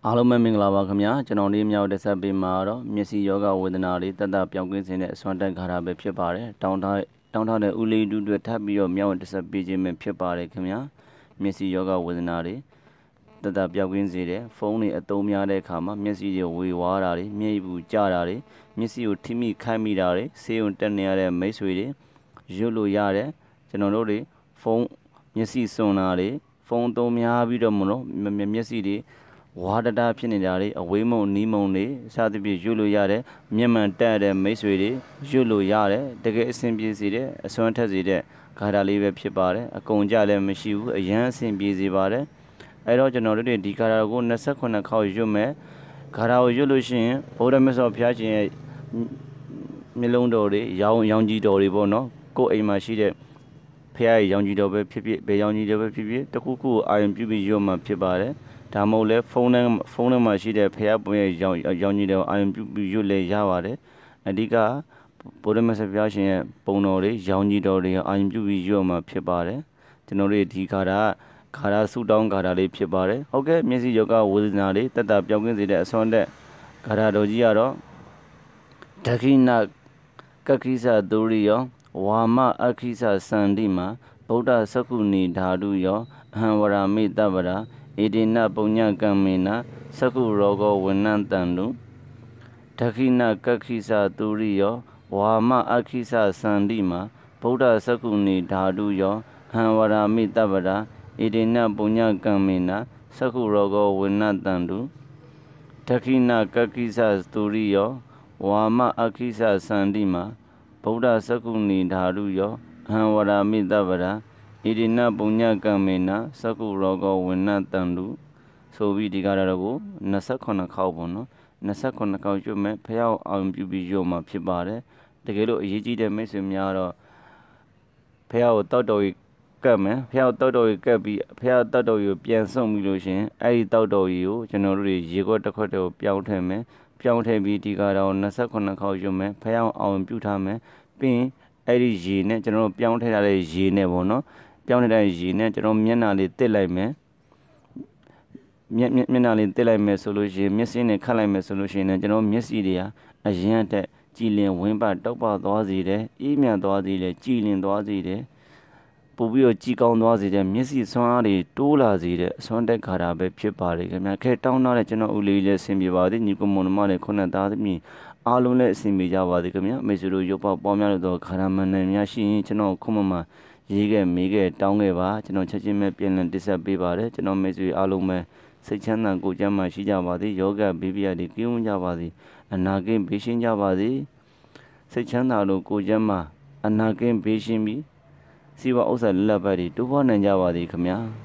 အားလုံးပဲမင်္ဂလာပါခင်ဗျာကျွန်တော်ဒီမြောက်တက်ဆက်ပေးမှာတော့မျက်စိယောဂဝေဒနာတွေတက်တာပြောင်းကင်းစေတဲ့အစွမ်းတက်ခါတာပဲဖြစ်ပါတယ်တောင်းထားတဲ့ဦးလေးတူတွေထပ်ပြီးတော့မြောက်တက်ဆက်ပေးခြင်းပဲဖြစ်ပါတယ်ခင်ဗျာမျက်စိယောဂဝေဒနာတွေတက်တာပြောင်းကင်းစေတဲ့ဖုန်းတွေအသုံးများတဲ့အခါမှာမျက်စိတွေဝေဝါးတာတွေမျက်ရည်ဘူးကျတာတွေမျက်စိကိုထိမိခိုက်မိတာတွေဆေးရုံတက်နေရတဲ့မိတ်ဆွေတွေရွတ်လို့ရတယ်ကျွန်တော်တို့တွေဖုန်းမျက်စိစွန်တာတွေဖုန်းသုံးများပြီးတော့မလို့မျက်စိတွေဝါဒတာဖြစ်နေတာတွေအဝေးမုံနီးမုံတွေစသဖြင့်ရွတ်လို့ရတယ်မျက်မှန်တက်တဲ့မိတ်ဆွေတွေရွတ်လို့ရတယ်တကယ်အဆင်ပြေစေတဲ့အစွမ်းထက်စေတဲ့ဂါထာလေးပဲဖြစ်ပါတယ်အကုန်ကြလည်းမရှိဘူးအရန်အဆင်ပြေစေပါတယ်အဲ့တော့ကျွန်တော်တို့ဒီဂါထာကို28ခေါက်ရွတ်မယ်ဂါထာကိုရွတ်လို့ရှိရင်ဘုရားမြတ်စွာဘုရားရှင်ရဲ့မျက်လုံးတော်တွေရောင်ကြီးတော်တွေပေါ့နော်ကိုယ်အိမ်မှာရှိတဲ့ဖခင်ရဲ့ရောင်ကြီးတော်ပဲဖြစ်ဖြစ်ဘယ်ရောင်ကြီးတော်ပဲဖြစ်ဖြစ်တခုခုအာရုံပြုပြီးရွတ်မှဖြစ်ပါတယ်ဒါမှမဟုတ်လဲဖုန်းထဲမှာရှိတဲ့ဖျားပုံရဲ့ရောင်ကြီးတွေအာရုံပြုပြီးရွတ်လဲရပါတယ်အဓိကဗုဒ္ဓမဆရာရှင်ရဲ့ပုံတော်တွေရောင်ကြီးတော်တွေအာရုံပြုပြီးရွတ်မှဖြစ်ပါတယ်ကျွန်တော်တို့ဒီခါရဆူတောင်းခါရလေးဖြစ်ပါတယ်ဟုတ်ကဲ့မျက်စိယောဂဝေဒနာတွေတက်တာပြောင်းကင်းစေတဲ့အစွမ်းတဲ့ခါရတော်ကြီးကတော့ဒခိနကခိသဒုရိယောဝါမအခိသစန္တိမှာဗုဒ္ဓသက္ကုဏီဓာတုယောအဟံဝရမိတဗ္ဗရာဣတိနပုညကမ္မေနသက္ကုရောဂောဝနံတံတုဒခိနကခိသဒုရိယောဝါမအခိသစန္တိမှာဗုဒ္ဓသက္ကုဏီဓာတုယောအဟံဝရမိတဗ္ဗရာဣတိနပုညကမ္မေနသက္ကုရောဂောဝနံတံတုဒခိနကခိသဒုရိယောဝါမအခိသစန္တိမှာဗုဒ္ဓသက္ကုဏီဓာတုယောအဟံဝရမိတဗ္ဗရာဣတိနပုညကမ္မေနသက္ကုရောဂောဝနတံတုဆိုပြီးဒီကရတော့ကို28ခေါက်ပေါ့နော်28ခေါက်ရွတ်မယ်ဖះအောင်ပြုပြီးရွတ်မှာဖြစ်ပါတယ်တကယ်လို့အရေးကြီးတဲ့မိတ်ဆွေများတော့ဖះကိုတောက်တော်ကြီးကတ်မယ်ဖះတောက်တော်ကြီးကတ်ပြီးဖះတောက်တော်ကြီးကိုပြန်ဆုံပြီးလို့ရှင်အဲ့ဒီတောက်တော်ကြီးကိုကျွန်တော်တို့ရေခွက်တစ်ခွက်တည်းကိုပြောင်းထည့်မယ်ပြောင်းထည့်ပြီးဒီကတော့28ခေါက်ရွတ်မယ်ဖះအောင်ပြုထားမယ်ပြီးရင်အဲ့ဒီရေနဲ့ကျွန်တော်တို့ပြောင်းထည့်ထားတဲ့ရေနဲ့ပေါ့နော်ပြောင်းနေတဲ့ရေနဲ့ကျွန်တော်မျက်နှာလေးတစ်လိုက်မယ်မျက်နှာလေးတစ်လိုက်မယ်ဆိုလို့ရှိရင်မျက်စိနဲ့ခတ်လိုက်မယ်ဆိုလို့ရှိရင်ကျွန်တော်မျက်စိတွေဟာအရင်တက်ကြည်လင်ဝင်းပတောက်ပသွားစေတယ်အေးမြသွားစေတယ်ကြည်လင်သွားစေတယ်ပို့ပြီးတော့ကြည်ကောင်းသွားစေတယ်မျက်စိဆွမ်းအားတွေတိုးလာစေတဲ့အစွမ်းတက်ခါတာပဲဖြစ်ပါတယ်ခင်ဗျာခဲတောင်းထားတဲ့ကျွန်တော်ဦးလေးလည်းအဆင်ပြေပါသည်ညီကမွန်မလည်းခုနသားသမီးအားလုံးလည်းအဆင်ပြေကြပါသည်ခင်ဗျာမိတ်ဆွေတို့ရုပ်ပေါက်ပေါင်းများလို့တော့ခါရမန်နယ်များရှိရင်ကျွန်တော်ခုမှရေးခဲ့မေးခဲ့တောင်းခဲ့ပါကျွန်တော်ချက်ချင်းပဲပြန်လည်တင်ဆက်ပေးပါတယ်ကျွန်တော်မိတ်ဆွေအားလုံးပဲစိတ်ချမ်းသာကိုယ်ကျန်းမာရှိကြပါသည်ယောဂဘေးပြရည်ကင်းဝန်းကြပါသည်အနာကင်းဘေးရှင်းကြပါသည်စိတ်ချမ်းသာလို့ကိုယ်ကျန်းမာအနာကင်းဘေးရှင်းပြီးစီဝဥစ္စာလက်ပတ်တွေတိုးပွားနိုင်ကြပါသည်ခင်ဗျာ